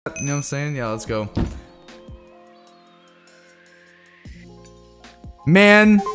You know what I'm saying? Yeah, let's go. Man.